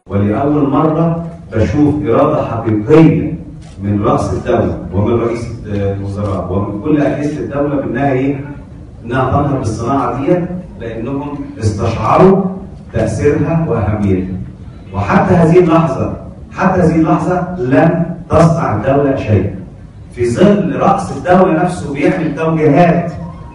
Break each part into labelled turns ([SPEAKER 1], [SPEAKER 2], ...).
[SPEAKER 1] ولأول مرة بشوف إرادة حقيقية من رأس الدولة ومن رئيس الوزراء ومن كل أجهزة الدولة بأنها إيه؟ إنها تنهض بالصناعة ديت، لأنهم استشعروا تأثيرها وأهميتها. وحتى هذه اللحظة لم تصنع الدولة شيء. في ظل رأس الدولة نفسه بيعمل توجيهات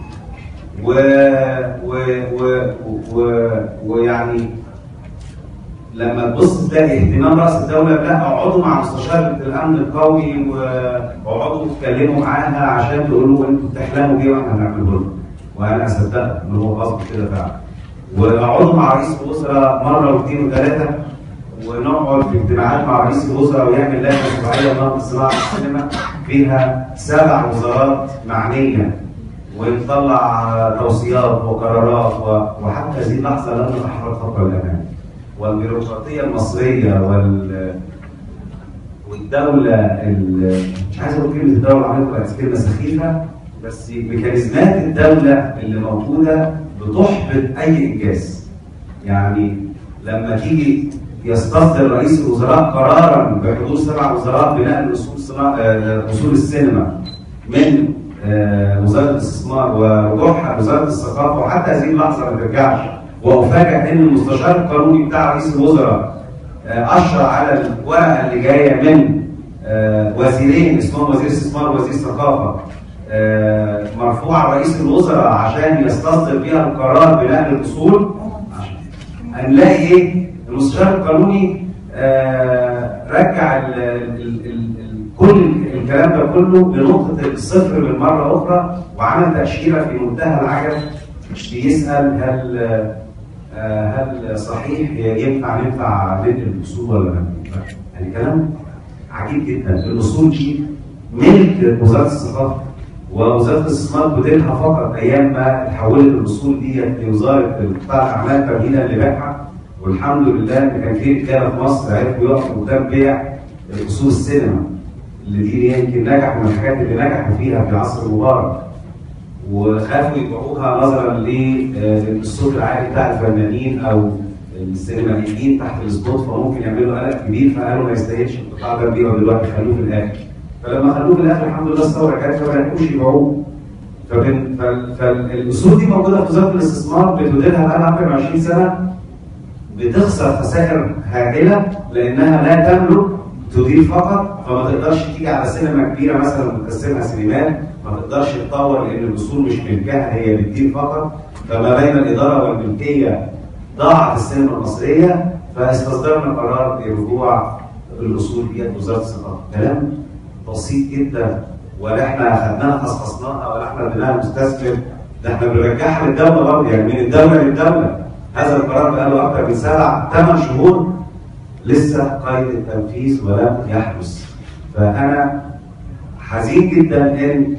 [SPEAKER 1] ويعني لما تبص تلاقي اهتمام رأس الدولة، لا اقعدوا مع مستشارة الأمن القومي واقعدوا تتكلموا معاها عشان تقولوا انتوا بتحلموا بيه واحنا هنعمله لكم. وأنا أصدق إن هو قصد كده فعلا. واقعدوا مع رئيس الوزراء مرة واثنين وثلاثة، ونقعد في اجتماعات مع رئيس الوزراء ويعمل لجنة اسبوعية لنهضة صناعة السينما فيها 7 وزارات معنية، ونطلع توصيات وقرارات، وحتى هذه اللحظة لم نتحرك خطوة للأمام. والبيروقراطية المصرية والدولة مش عايز أقول كلمة الدولة العميقة بقت كلمة سخيفة، بس ميكانيزمات الدولة اللي موجودة بتحبط أي إنجاز. يعني لما تيجي يستصدر رئيس الوزراء قرارا بحضور 7 وزراء بنقل أصول السينما من وزارة الاستثمار ورجوعها وزارة الثقافة، وحتى هذه اللحظة ما ترجعش، وأفاجئ إن المستشار القانوني بتاع رئيس الوزراء أشرع على الورقة اللي جاية من وزيرين اسمهم وزير الاستثمار ووزير الثقافة، مرفوع رئيس الوزراء عشان يستصدر بيها القرار بنقل الأصول. هنلاقي إيه؟ المستشار القانوني رجع كل الكلام ده كله بنقطة الصفر بالمرة أخرى، وعمل تأشيرة في منتهى العجب بيسأل هل صحيح ينفع ندفع الأصول ولا لا؟ يعني كلام عجيب جدا. الأصول دي ملك وزارة الثقافة ووزارة الاستثمار بديلها فقط أيام ما اتحولت الأصول دي لوزارة قطاع الأعمال تمهيدا لبيعها. والحمد لله إن كان في رجالة في مصر عرفوا يقفوا قدام بيع أصول السينما اللي دي يمكن نجحوا من الحاجات اللي نجحوا فيها في العصر المبارك، وخافوا يبيعوها نظرا للصوت العالي بتاع الفنانين او السينمائيين تحت السبوت، فممكن يعملوا قلق كبير، فقالوا ما يستاهلش القطاع ده نبيعه دلوقتي، خلوه في الاخر. فلما خلوه في الاخر الحمد لله الثوره جت فما لحقوش يبيعوه. فالاصول دي موجوده في وزاره الاستثمار بتديرها بقى اكثر من 20 سنه، بتخسر خسائر هائله لانها لا تملك تدير فقط، فما تقدرش تيجي على سينما كبيره مثلا وتقسمها سينمات، ما تقدرش تطور لان الاصول مش ملكها، هي بتدير فقط. فما بين الاداره والملكيه ضاعت السينما المصريه، فاستصدرنا قرار برجوع الاصول دي وزاره الثقافه. كلام بسيط جدا، ولا احنا اخذناها خصصناها ولا احنا اديناها مستثمر، ده احنا بنرجعها للدوله برضه، يعني من الدوله للدوله. هذا القرار بقى له اكثر من 8 شهور لسه قيد التنفيذ ولم يحدث. فأنا حزين جدا إن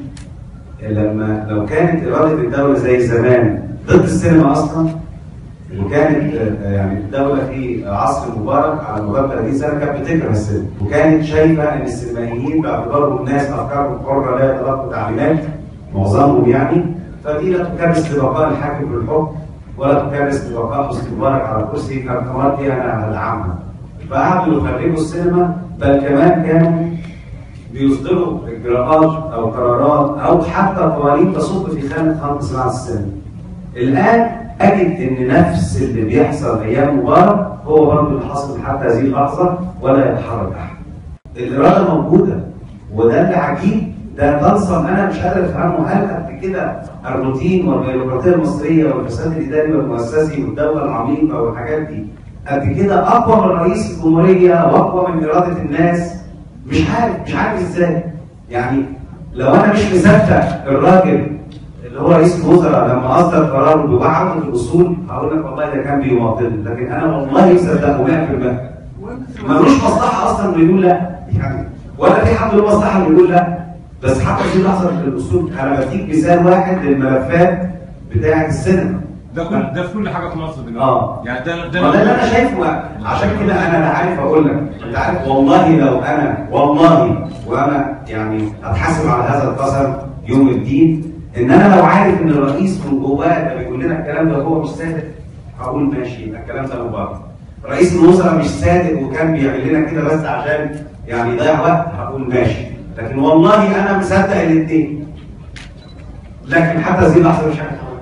[SPEAKER 1] لو كانت إرادة الدولة زي زمان ضد السينما أصلا، وكانت يعني الدولة في عصر المبارك على مدار 30 سنة كانت بتكره السينما، وكانت شايفة إن السينمائيين باعتبارهم ناس أفكارهم حرة لا يتلقوا تعليمات معظمهم يعني، فدي لا تكرس لبقاء الحاكم في الحكم ولا تكرس لبقاء حسني مبارك على الكرسي، فالقرارات دي أنا هدعمها. فقعدوا يخرجوا السينما، بل كمان كانوا بيصدروا اجراءات او قرارات او حتى قوانين تصب في خانه خلق صناعه السينما. الان اجد ان نفس اللي بيحصل ايام مبارك هو برضه اللي حصل حتى هذه اللحظه ولا يتحرك احد. الاراده موجوده، وده اللي عجيب، ده تنصم انا مش قادر افهمه. هل قد كده الروتين والبيروقراطيه المصريه والفساد الاداري والمؤسسي والدوله العميقه والحاجات دي قد كده اقوى من رئيس الجمهوريه واقوى من اراده الناس؟ مش عارف ازاي. يعني لو انا مش مصدق الراجل اللي هو رئيس الوزراء لما اصدر قرار بوعده الاصول، هقول لك والله ده كان بيماطلني، لكن انا والله مصدقه 100%. ملوش مصلحه اصلا انه يقول لا، يعني ولا في حد له مصلحه انه يقول لا. بس حتى في لحظه في الاصول، انا بديك مثال واحد للملفات بتاعه السينما.
[SPEAKER 2] ده في كل حاجه في مصر دلوقتي. يعني ده
[SPEAKER 1] اللي انا شايفه. عشان كده انا لا عارف اقول لك، انت عارف والله لو انا وانا يعني اتحاسب على هذا القسم يوم الدين، ان انا لو عارف ان الرئيس من جواه ده بيقول لنا الكلام ده هو مش صادق، هقول ماشي يبقى الكلام ده مبارك. رئيس الوزراء مش صادق وكان بيعمل لنا كده بس عشان يعني يضيع وقت، هقول ماشي، لكن والله انا مصدق الاثنين. لكن حتى هذه اللحظه مش هنتحرك.